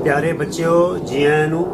प्यारे बच्चों जी आयां नूं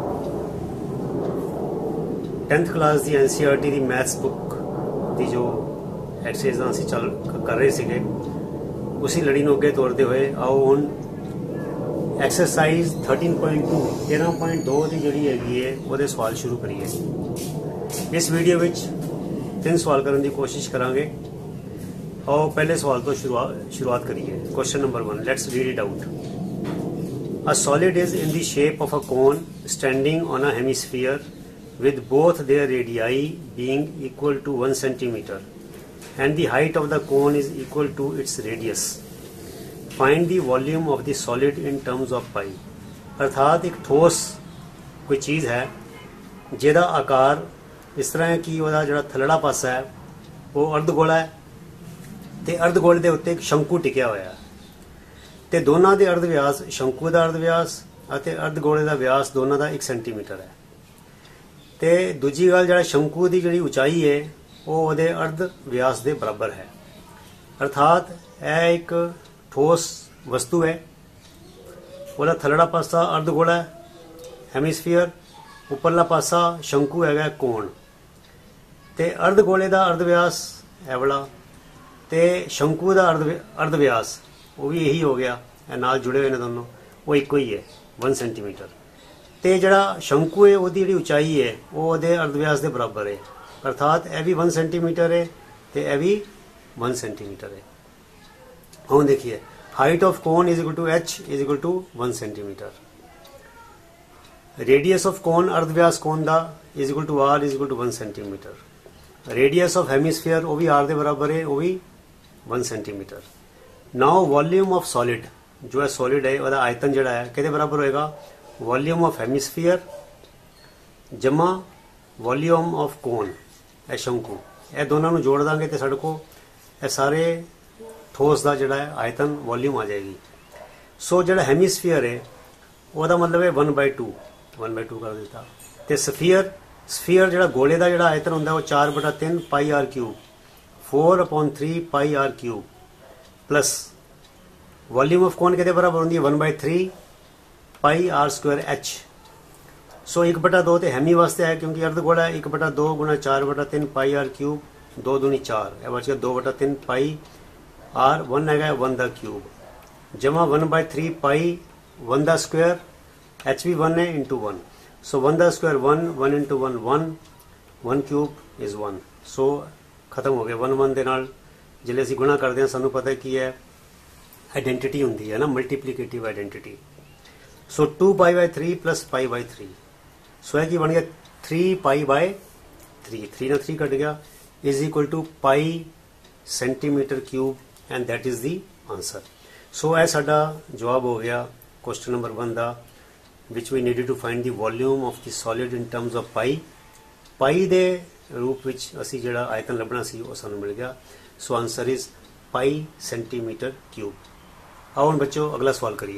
10th क्लास की NCERT की मैथ्स बुक की जो एक्सरसाइज असी चल कर रहे थे उसी लड़ी नूं अगे तोड़ते हुए आओ हुण एक्सरसाइज 13.2 13.2 की जिहड़ी हैगी है वो सवाल शुरू करिए। इस वीडियो में 3 सवाल करने की कोशिश करांगे। आओ पहले सवाल तो शुरुआत करिए। Question number 1, let's read it out. A solid is in the shape of a cone standing on a hemisphere with both their radii being equal to 1 centimeter and the height of the cone is equal to its radius. Find the volume of the solid in terms of pi. अर्थात एक ठोस कोई चीज़ है जिहदा आकार इस तरह है कि वह जो थलड़ा पासा है वो अर्धगोला है तो अर्धगोले के उत्ते एक शंकु टिकिया हुआ है ते दोनों के अर्ध व्यास शंकु का अर्ध व्यास और अर्धगोले का व्यास दोनों का 1 सेंटीमीटर है। तो दूजी गल जो शंकु की जी उचाई है वो अर्ध व्यास के बराबर है। अर्थात यह एक ठोस वस्तु है, वह थलड़ा पासा अर्धगोला है हैमिस्फीयर, उपरला पासा शंकु है कोण, तो अर्धगोले का अर्ध व्यास है वाला तो शंकु का अर्ध व्यास वो भी यही हो गया, नाल जुड़े हुए ने दोनों, वो एक ही है 1 सेंटीमीटर। तो जड़ा शंकु है उसकी जी उचाई है वो अर्धव्यास के बराबर है। अर्थात यह भी 1 सेंटीमीटर है तो यह भी 1 सेंटीमीटर है। हम देखिए height of cone is equal to h is equal to 1 centimetre. Radius of cone अर्धव्यास कोन का is equal to r is equal to 1 centimetre. Radius of hemisphere वो भी r के बराबर है, वो भी 1 centimetre. Now volume of solid जो है सॉलिड है वह आयतन जड़ा है किहदे बराबर होएगा, वॉल्यूम ऑफ हेमिस्फीयर जमा वॉल्यूम ऑफ कोन है शंकु, यह दोनों को जोड़ देंगे तो साढ़े को यह सारे ठोस का जड़ा है आयतन वॉल्यूम आ जाएगी। सो जड़ा हेमिस्फीयर है वह मतलब है 1/2 कर दिता। तो स्फीयर जड़ा गोले का जड़ा आयतन होंगे वो 4/3 pi r cube 4/3 pi r cube plus volume of cone के बराबर होंगी 1/3 pi r square h। So 1/2 तो हेमी वास्ते है क्योंकि अर्धगोला है, 1/2 गुणा 4/3 पाई r क्यूब 2 दूनी 4 है बच गया 2/3 पाई r 1 है 1 का क्यूब जमा 1/3 पाई 1 का स्क्वायर h भी 1 है इंटू 1। सो 1 का square 1 into 1 cube is 1। So खत्म हो गया 1 के नाल जिले असी गुणा करते हैं सानू पता है कि है आइडेंटिटी होंगी है ना, multiplicative identity. So 2π/3 plus π/3 so है कि बन गया 3π/3 3 ना 3 कट गया is equal to pi centimetre cube and that is the answer. So यह साडा जवाब हो गया क्वेश्चन नंबर 1 का which we needed to find the volume of the solid in terms of pi दे रूप विच असी जिहड़ा आयतन लभना सी वो सानू मिल गया। So answer is pi centimetre cube. आओ हम बच्चों अगला सवाल करिए।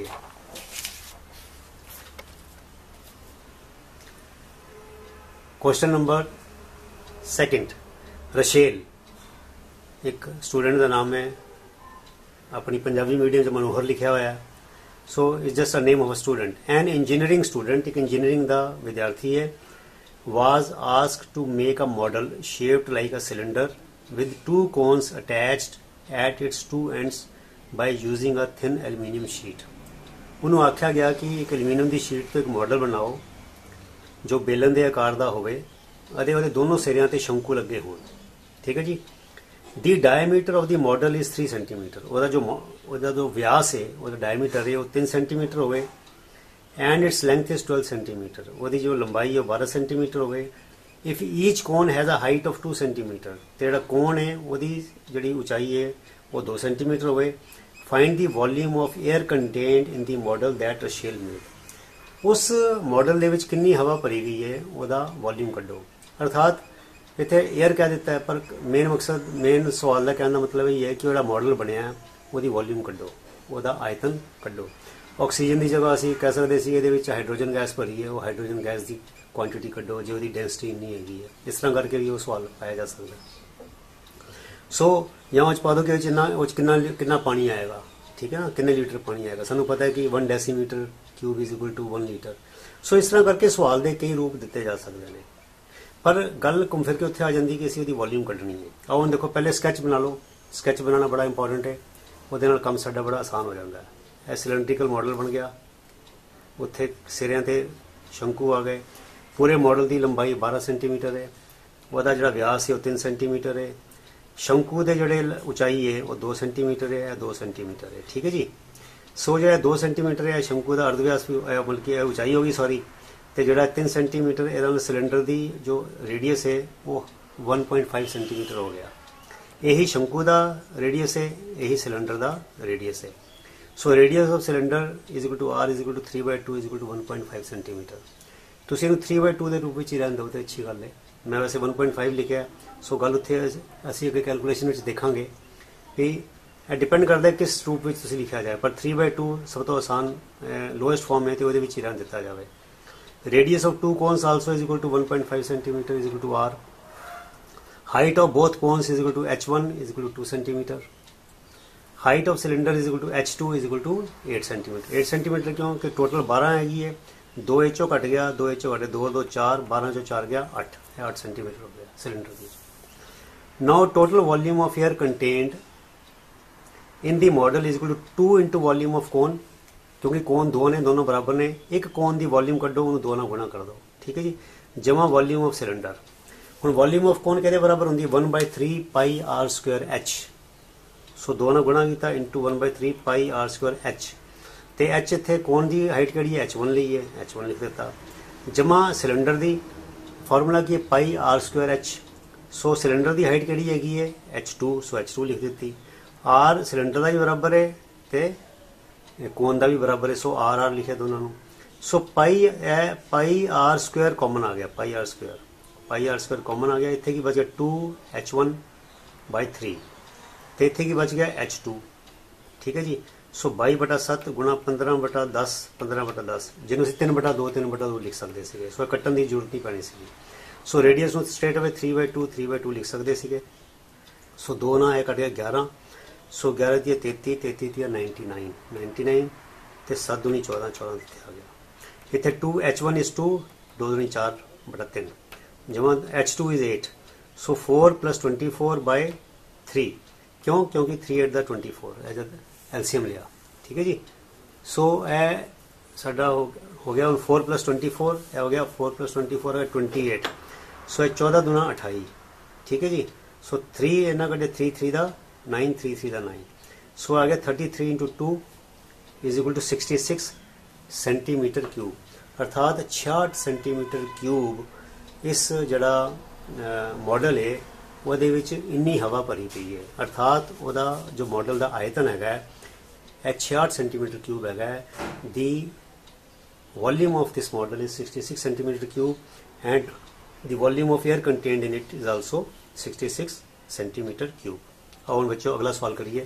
क्वेश्चन नंबर 2, रशेल एक स्टूडेंट का नाम है, अपनी पंजाबी मीडियम से मनोहर लिखा हुआ है। So is just a name of a student. An engineering student एक इंजीनियरिंग का विद्यार्थी है was asked to make a model shaped like a cylinder with 2 cones attached at its 2 ends by using a thin aluminium sheet। उन्होंने आख्या गया कि एक aluminium की शीट तो एक मॉडल बनाओ जो बेलन के आकार का होवे अदे ਉਹਦੇ दोनों सिरियां ते शंकु लगे होण। ठीक है जी। The diameter of the model is 3 centimetre. ਉਹਦਾ जो व्यास है ਉਹਦਾ डायमीटर है वो 3 सेंटीमीटर होवे and its length is 12 centimetre. वो जो लंबाई है 12 सेंटीमीटर हो गए। If each cone has a height of 2 centimetre तो जो कोन है वो जी उचाई है वो 2 सेंटीमीटर हो गए। Find the volume of air content in the model that Rachel made. उस मॉडल के कितनी हवा भरी गई है वह वॉल्यूम कड्डो। अर्थात इतने एयर कह दिता है पर मेन सवाल का कहने का मतलब यही है कि जो मॉडल बनया वो वॉल्यूम कड्डो, वह आयतन कड्डो। ऑक्सीजन की जगह असी कह सकते ये हाइड्रोजन गैस भरी है वो हाइड्रोजन गैस की क्वांटिटी कड्डो जो उसकी डेंसिटी इन्नी हैगी है। इस तरह करके भी वो सवाल पाया जा सकता है। सो या पा दो कि कितना पानी आएगा ठीक है ना, कितने लीटर पानी आएगा, सानू पता है कि 1 decimetre cube is equal to 1 litre. So इस तरह करके सवाल दे कई रूप दिते जा सकते हैं, पर गल घूम फिर के उत्थे आ जाती कि असीं उहदी वॉल्यूम कड्ढनी है। आओ हुण देखो, पहले स्कैच बना लो। स्कैच बनाना बड़ा इंपॉर्टेंट है, उहदे नाल काम साडा बड़ा आसान हो जाता है। यह सिलेंड्रिकल मॉडल बन गया, उत्थे सिरियां ते शंकु आ गए। पूरे मॉडल की लंबाई 12 सेंटीमीटर है, वह जिहड़ा व्यास है वह 3 सेंटीमीटर है। शंकु के जिहड़े उचाई है वह 2 सेंटीमीटर है, 2 सेंटीमीटर है, ठीक है जी। सो जो 2 सेंटीमीटर है शंकु का अर्धव्यास भी बल्कि उचाई होगी सॉरी, तो जो 3 सेंटीमीटर ए सिलेंडर की जो रेडियस है वो 1.5 सेंटीमीटर हो गया। यही शंकु का रेडियस है, यही सिलेंडर का रेडियस है। So radius of cylinder is equal to r is equal to 3/2 is equal to 1.5 centimetre. तुम इन्हू 3/2 के रूप में ही रहने दो तो अच्छी गल है। मैं वैसे 1.5 लिखा, सो गल उत्थे असीं अगे कैलकुलेशन में देखांगे भी डिपेंड करता है किस रूप में तुसीं लिखा जाए, पर 3/2 सब तो आसान लोएस्ट फॉर्म है तो वो ही रहने दिता जाए। Radius of 2 cones also is equal to 1.5 centimetre is equal to r. Height of both cones is equal to h1 is equal to 2 centimetre. Height of cylinder is equal to h2 is equal to 8 centimetre. 8 centimetre क्यों कि total 12 हैगी है, 2 HO cut गया, 2 HO कटे 2 2 4, 12 जो 4 गया 8 centimetre हो गया सिलेंडर की। Now total volume of air contained in the model is equal to 2 into volume of cone, क्योंकि कोन 2 ने, दोनों बराबर ने। एक कोन दी वॉल्यूम कड्डो, उन्होंने 2 नाल गुणा कर दो, ठीक है जी, जमा वॉल्यूम ऑफ सिलेंडर। हुण वॉल्यूम ऑफ कोन कहदे बराबर होंदी 1/3 pi r square h. So 2 नाल गुणा किया into 1/3 pi r square h, तो एच इत्थे कोन की हाइट कड़ी है h1 ली है, h1 लिख दिता, जमा सिलेंडर की फार्मूला की pi r square h. So cylinder की हाइट कड़ी हैगी है h2, सो h2 लिख दी। आर सिलेंडर का भी बराबर है तो कोन का भी बराबर है, सो आर आर लिखे दोनों। So pi r square common आ गया, पाई आर स्क्वायर कॉमन आ गया। इत्थे की बच गया 2h1/3, तो इत्थे की बच गया h2, ठीक है जी। सो 22/7 गुणा 15/10, 15/10 जिन्हों 3/2 3/2 लिख सकते थे। सो कट्टन की जरूरत नहीं पैनी सी। सो रेडियस में स्ट्रेट अवे 3/2 लिख सकते थे। सो 2 ना कट गया 11, सो 11 दिया 33, 33 दिया 99 तो 7 दूनी 14, 14 आ गया। इतने 2h1 इज 2, 2 दूनी 4/3, जमा h2 इज 8। सो 4 + 24/3, क्यों, क्योंकि 3 8 24 एलसीएम लिया, ठीक है जी। सो ए साडा हो गया 4 + 24, ए हो गया 4 + 24 है 28। सो 14 दूना 28, ठीक है जी। सो 3 इन्ना कटे 3 3 दा 9, 3 3 दा 9। सो आ गया 33 × 2 is equal to 66 centimetre cube, अर्थात 66 सेंटीमीटर क्यूब इस जड़ा मॉडल है ਉਹਦੇ ਵਿੱਚ ਇੰਨੀ ਹਵਾ ਭਰੀ ਪਈ ਹੈ। अर्थात ਉਹਦਾ जो मॉडल ਦਾ ਆਇਤਨ ਹੈਗਾ ਇਹ 66 सेंटीमीटर क्यूब हैगा। The volume of this model is 66 centimetre cube and the volume of air contained in it is also 66 centimetre cube. और बच्चों अगला सवाल करिए।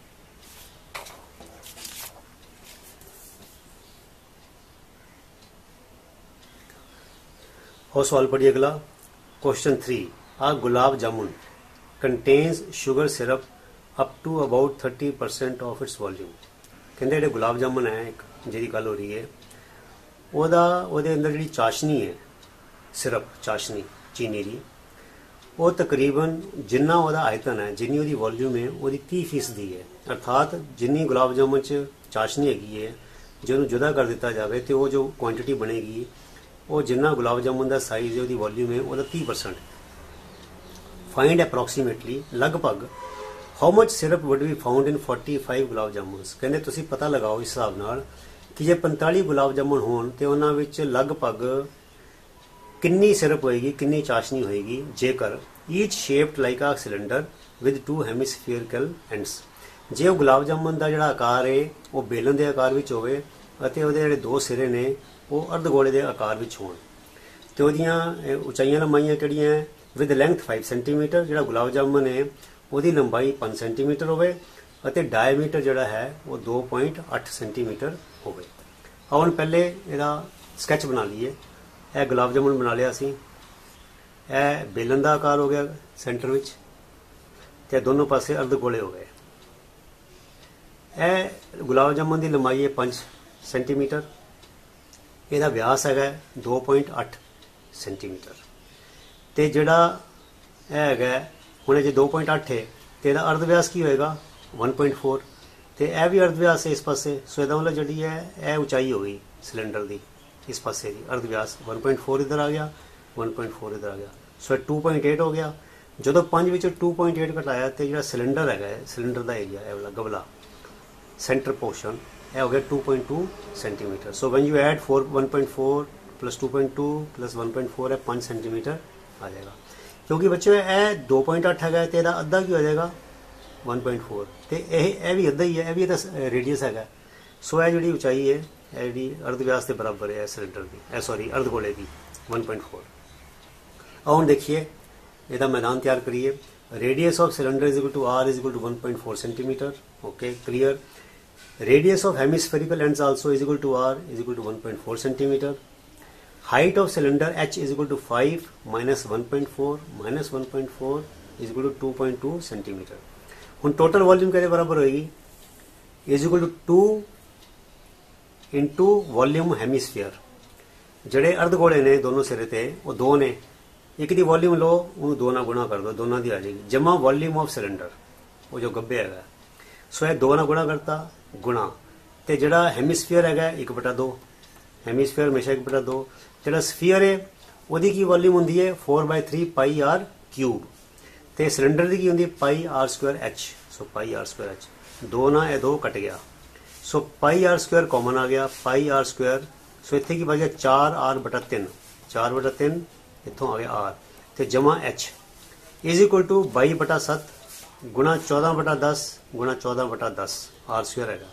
और सवाल पढ़िए अगला, question 3। A gulab jamun contains sugar syrup up to about 30% of its volume। कहते जो गुलाब जामुन है एक जी गल हो रही है ਉਹਦੇ अंदर जी चाशनी है, सिरप चाशनी चीनी की, वो तकरीबन जिन्ना ਉਹਦਾ आयतन है, जिन्नी ਉਹਦੀ वॉल्यूम है वो 30% है। अर्थात जिन्नी गुलाब जामुन च चाशनी हैगी है जो जुदा कर दिता जाए तो वो जो क्वांटिटी बनेगी वो जिन्ना गुलाब जामुन का साइज़ है ਉਹਦੀ वॉल्यूम है वो 30%। फाइंड अप्रोक्सीमेटली लगभग how much syrup would be found in 45 gulab jamuns. कहते तुसी पता लगाओ इस हिसाब नाल कि जे 45 गुलाब जामुन होण ते उन्हां विच लगभग किन्नी सिरप होएगी, किन्नी चाशनी होएगी जेकर each shaped like a cylinder with 2 hemispherical ends. जे वो गुलाब जामुन का जिहड़ा आकार है वो बेलन के आकार विच होवे अते उहदे जिहड़े 2 सिरे ने वो अर्धगोले के आकार विच होण ते उहदियां उचाइयां लंबाइयां किहड़ियां है विद लेंथ 5 सेंटीमीटर। जो गुलाब जामुन है वो लंबाई 5 सेंटीमीटर होवे अते डायमीटर जोड़ा है वो 2.8 सेंटीमीटर होवे। और पहले ਇਹਦਾ स्कैच बना लीए। यह गुलाब जामुन बना लिया असी, यह बेलन का आकार हो गया सेंटर विच ते दोनों पासे अर्धगोले हो गए। ਇਹ ਗੁਲਾਬ ਜਾਮੁਨ ਦੀ ਲੰਬਾਈ है 5 सेंटीमीटर, ਇਹਦਾ ਵਿਆਸ ਹੈਗਾ 2.8 सेंटीमीटर, ਤੇ ਜਿਹੜਾ ਇਹ ਹੈਗਾ ਹੁਣ ਜੇ 2.8 है तो ਇਹਦਾ अर्ध व्यास की होएगा 1.4, तो यह भी अर्ध व्यास है इस पासे। सो ਇਹਦਾ मतलब जी है यह ऊंचाई हो गई सिलेंडर की इस पासे की, अर्ध व्यास 1.4 इधर आ गया, 1.4 इधर आ गया, सो 2.8 हो गया। जो 5 विच 2.8 घटाया तो जो सिलेंडर है, सिलेंडर का एरिया है वाला गबला सेंटर पोर्शन यह हो गया 2.2 centimetre. So when you add 1.4 plus 2.2 plus 1.4 है 5 सेंटीमीटर आ जाएगा। क्योंकि बच्चों यह 2.8 है तो यह अद्धा की हो जाएगा 1.4, तो यह भी अद्धा ही है, यह भी रेडियस है। सो यह जी ऊंचाई है यह जी अर्ध व्यास के बराबर है सिलेंडर की, सॉरी अर्ध गोले की 1.4। अब हम देखिए यदा मैदान तैयार करिए। Radius of cylinder is equal to r is equal to 1.4 centimetre, okay clear. Radius of hemispherical ends also is equal to r is equal to 1.4 centimetre. Height of cylinder h is equal to 5 minus 1.4 is equal to 2.2 centimetre. हम total volume के बराबर होगी is equal to 2 into volume hemisphere. जड़े अर्धगोले ने दोनों सिरे थे वो 2 ने, एक दी वॉल्यूम लो उन्होंने 2 ना गुणा कर दो, दोनों की आ जाएगी जमा वॉल्यूम ऑफ सिलेंडर वो जो गब्बे है। सो यह 2 ना गुणा करता गुणा, तो जड़ा हेमिस्फीयर है 1/2, हेमिस्फीयर हमेशा 1/2। जड़ा स्फीयर है वही की वॉल्यूम होंगी है 4/3 पाई आर क्यूब, तो सिलेंडर की होंगी pi r square h. So pi r square h 2 ना यह 2 कट गया, so pi r square common आ गया, पाई आर स्क्वायर। सो इतने की वजह 4r/3, 4/3 इतों आ गया आर, तो जमा एच इज इक्वल टू 22/7 गुणा 14/10 गुणा 14/10 आर स्क्वायर है।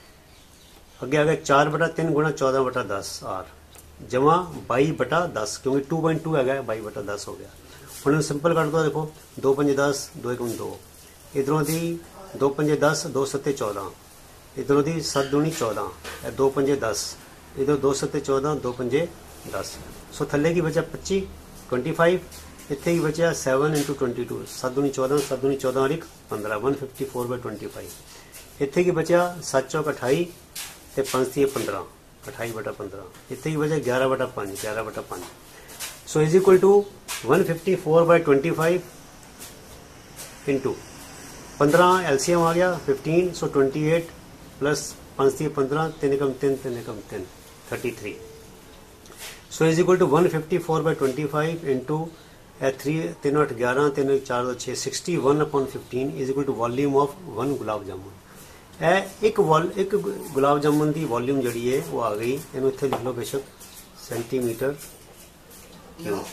अगे आ गया 4/3 गुणा 14/10 आर जमा 22/10, क्योंकि 2.2 है 22/10 हो गया। हम सिंपल कर दो, देखो 2 5 10 2 1 2, इधरों की 2 5 10 2 7 14, इधरों की 7 दूनी 14, 2 5 10, इधर 2 7 14 2 5 10। सो थले की बचा 25 25, इतने की बचा 7 इंटू 22, 7 दूनी 14 7 दूनी 14 और 1 15 154/25। इतने की बचा 7 चौक 28 तो 5 थी 15 28/15, इतने की बचा 11/5 11/5। So is equal to 154/25 into 15 LCM आ गया 15, सो 28 प्लस 5 थी 15 3 कम 3 3 कम 3 33। So is equal to 154/25 into 3 3 8 11 3 4 2 6 61/15 is equal to volume of 1 gulab jamun. एक गुलाब जामुन की वॉल्यूम जी है वो आ गई, इन इतने लिख लो बेशक सेंटीमीटर क्यूब,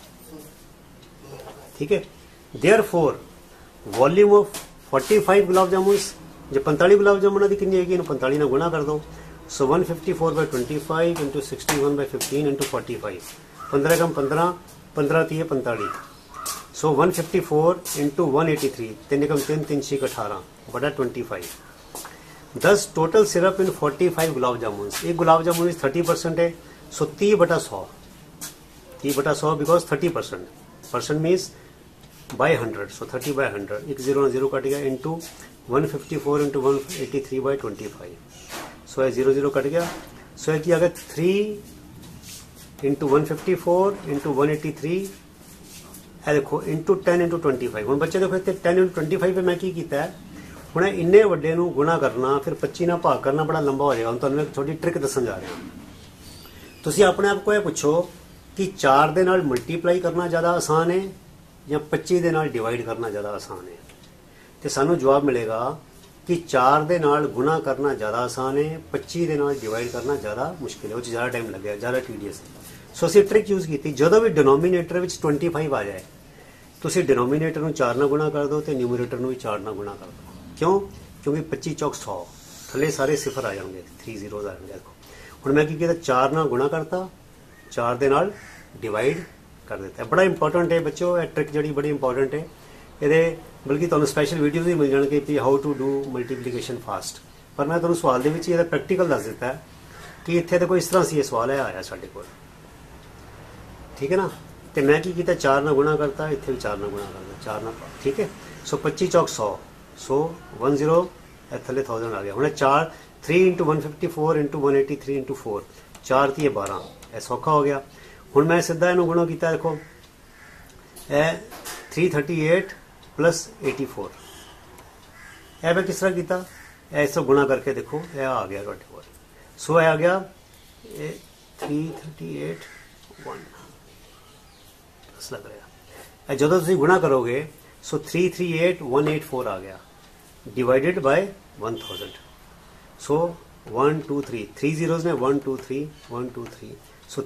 ठीक है। Therefore volume of 45 gulab jamun, जो 45 गुलाब जामुन की कितनी होगी, 45 ना गुणा कर दो। सो 154/25 इंटू 61/15 इंटू 45, 15 कम 15 15 थी 45। सो 154 इंटू 183 3 कम 3 3 6 18/25। दस टोटल सिरप इन 45 गुलाब जामुन। एक गुलाब जामुन 30% है, so 30/100 30/100 because 30% percent means by 100, so 30/100, एक 0 0 कट गया इंटू 154 इंटू 183/25। सो 0 0 कट गया, सो की आ गया 3 इंटू 154 इंटू 183 है देखो इंटू 10 इंटू 25। हम बच्चे देखो इतने 10 इंटू 25 पे मैं की किया है, ਹੁਣ ਇੰਨੇ ਵੱਡੇ ਨੂੰ ਗੁਣਾ ਕਰਨਾ ਫਿਰ 25 ਨਾਲ ਭਾਗ ਕਰਨਾ ਬੜਾ ਲੰਬਾ ਹੋ ਜਾਏਗਾ। ਹੁਣ ਤੁਹਾਨੂੰ ਇੱਕ ਛੋਟੀ ਟ੍ਰਿਕ ਦੱਸਣ ਜਾ ਰਿਹਾ। ਤੁਸੀਂ ਆਪਣੇ ਆਪ ਕੋ ਇਹ ਪੁੱਛੋ ਕਿ 4 ਦੇ ਨਾਲ ਮਲਟੀਪਲਾਈ ਕਰਨਾ ਜ਼ਿਆਦਾ ਆਸਾਨ ਹੈ ਜਾਂ 25 ਦੇ ਨਾਲ ਡਿਵਾਈਡ ਕਰਨਾ ਜ਼ਿਆਦਾ ਆਸਾਨ ਹੈ, ਤੇ ਸਾਨੂੰ ਜਵਾਬ ਮਿਲੇਗਾ ਕਿ 4 ਦੇ ਨਾਲ ਗੁਣਾ ਕਰਨਾ ਜ਼ਿਆਦਾ ਆਸਾਨ ਹੈ, 25 ਦੇ ਨਾਲ ਡਿਵਾਈਡ ਕਰਨਾ ਜ਼ਿਆਦਾ ਮੁਸ਼ਕਿਲ ਹੈ, ਉਹ 'ਚ ਜ਼ਿਆਦਾ ਟਾਈਮ ਲੱਗੇਗਾ, ਜ਼ਿਆਦਾ ਟੀਡੀਐਸ ਹੈ। ਸੋ ਅਸੀਂ ਟ੍ਰਿਕ ਯੂਜ਼ ਕੀਤੀ, ਜਦੋਂ ਵੀ ਡਿਨੋਮੀਨੇਟਰ ਵਿੱਚ 25 ਆ ਜਾਏ ਤੁਸੀਂ ਡਿਨੋਮੀਨੇਟਰ ਨੂੰ 4 ਨਾਲ ਗੁਣਾ ਕਰ ਦਿਓ ਤੇ ਨਿਊਮਰੇਟਰ ਨੂੰ ਵੀ 4 ਨਾਲ ਗੁਣਾ ਕਰ ਦਿਓ। क्यों? क्योंकि 25 चौक 100 थले सारे सिफर आ जाएंगे, 3 zeros आ जाएंगे। देखो हुण मैं की किया 4 नाल गुणा करता, 4 दे नाल डिवाइड कर देता है। बड़ा इंपॉर्टेंट है बच्चों, यह ट्रिक जी बड़ी इंपॉर्टेंट है। ये बल्कि तुहानूं स्पैशल वीडियोज़ भी मिल जाएंगे कि how to do multiplication fast, पर मैं तुहानूं सवाल दे विच इहदा प्रैक्टिकल दस दिता है कि इत्थे देखो इस तरह से ये सवाल है आया साडे कोल, ठीक है ना। तो मैं की किया 4 नाल गुणा करता, इत्थे भी 4 नाल गुणा करता, 4 नाल, ठीक है। सो 25 चौक 100, सो 10 थले 1000 आ गया। हुण 4 3 × 154 × 183 × 4 4 ती 12 यह सौखा हो गया। हुण मैं सीधा इनू गुणा किया, देखो यह 338 + 84 यह मैं किस तरह किया, इस तरह गुणा करके देखो यह आ गया तुहाडे कोल। सो यह आ गया 338 1 प्लस लग रहा। जो तुसीं गुणा करोगे सो 338184 आ गया डिवाइडेड बाय 1000। सो 1 2 3 3 zeros ने 1 2 3 1 2 3 सो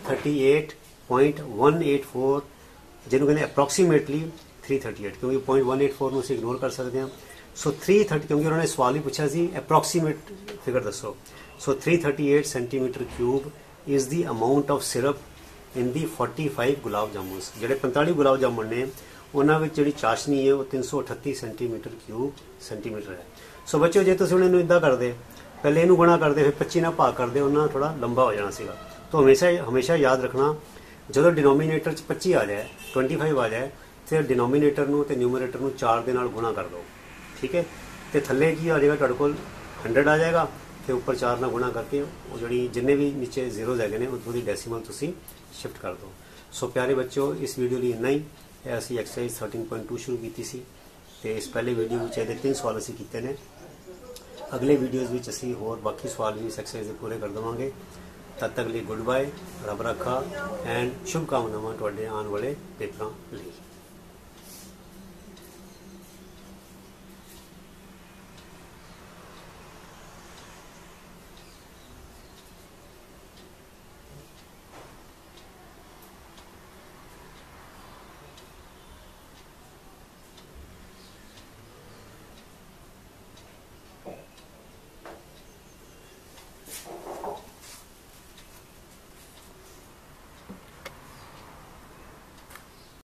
338.184 जिन्होंने कहते अप्रॉक्सीमेटली 338 क्योंकि 0.184 ਨੂੰ ਅਸੀਂ ਇਗਨੋਰ ਕਰ ਸਕਦੇ ਹਾਂ। सो 330 क्योंकि उन्होंने सवाल ही पूछा सी अप्रॉक्सीमेट फिगर दसो। So 338 centimetre cube is the amount of syrup in the 45 gulab jamun. ਜਿਹੜੇ 45 गुलाब जामुन ने ਉਹਨਾਂ ਵਿੱਚ ਜਿਹੜੀ ਚਾਸ਼ਨੀ ਹੈ ਉਹ 338 सेंटीमीटर क्यूब सेंटीमीटर है। सो बच्चों जे तुसीं ਇਹਨੂੰ ਇਦਾਂ ਕਰਦੇ, ਪਹਿਲੇ ਇਹਨੂੰ ਗੁਣਾ ਕਰਦੇ ਫਿਰ 25 ਨਾਲ ਭਾਗ ਕਰਦੇ, ਉਹਨਾਂ ਥੋੜਾ ਲੰਬਾ ਹੋ ਜਾਣਾ ਸੀਗਾ। तो हमेशा याद रखना ਜਦੋਂ डिनोमीनेटर 'ਚ 25 आ जाए 25 आ जाए फिर डिनोमीनेटर ਨੂੰ ਤੇ न्यूमरेटर ਨੂੰ 4 ਦੇ ਨਾਲ गुणा कर दो, ठीक है। तो थले की आ जाएगा तुहाडे कोल 100 आ जाएगा, फिर ऊपर 4 ਨਾਲ गुणा करके वो जिहड़ी जिन्ने भी नीचे जीरोज है ने उतों दी डेसीमल तुसीं शिफ्ट कर दो। सो प्यारे बच्चों इस वीडियो लिए इन्ना ही। असीं एक्सरसाइज 13.2 शुरू की सी ते इस पहले वीडियो में ये 3 सवाल असीं कीते ने। अगले वीडियोज़ में असीं होर बाकी सवाल भी इस एक्सरसाइज के पूरे कर देवांगे। तद तक लिए गुड बाय, रब रखा एंड शुभकामनावां तुहाडे आने वाले पेपरां लई।